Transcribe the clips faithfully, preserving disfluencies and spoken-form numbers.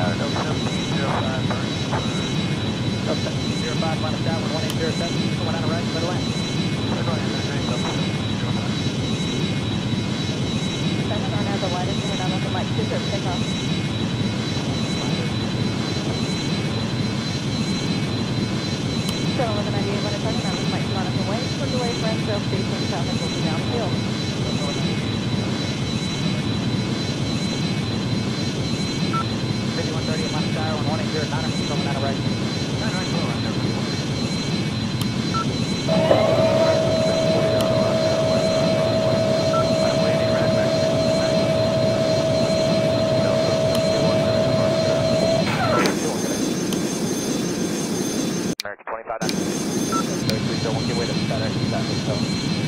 seventeen zero five, minus down, one eight zero seven, coming out of right, middle end. Second on as the widest, coming down on the mic, two zero, take off. Still eleven ninety-eight, one second, on the mic, run us away, push away, friends, still facing south and looking downfield. fifty-one thirty, minus down, one eight zero nine, coming out of right. American twenty-five nine. Please don't want to get away to that exit that hotel.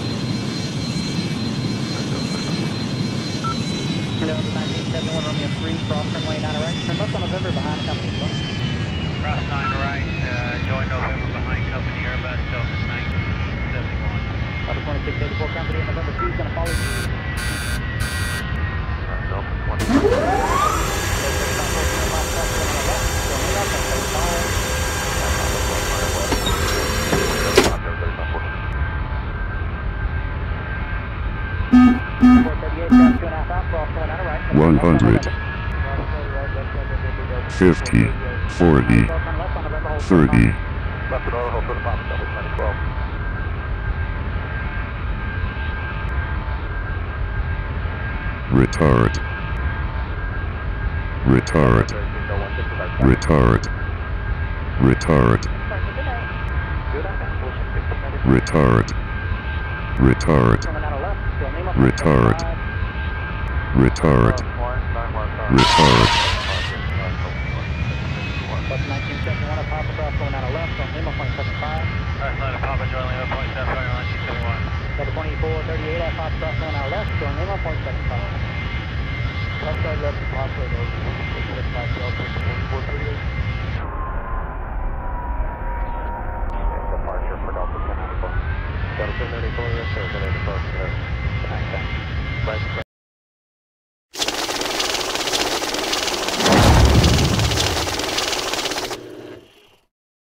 nineteen seventy-one, Romeo three, cross turn lane nine right. Turn left on November behind company. Cross nine right, uh, join November behind company, Airbus Delta nineteen seventy-one. Delta twenty-six eighty-four company in November two is going to follow you. Delta twenty-six. one hundred, fifty, forty, thirty. Retard. Retard. Retard. Retard. Retard. Retard. Retard. Retard. Retard. nineteen seventy-one, Papa Cross going out of left on Lima point seven five. Cross nine Papa, join Lima point seven five, nineteen seventy-one. Delta twenty-four thirty-eight at Papa Cross going out left on Lima point seven five. Left side left to Papa, those six five Delta.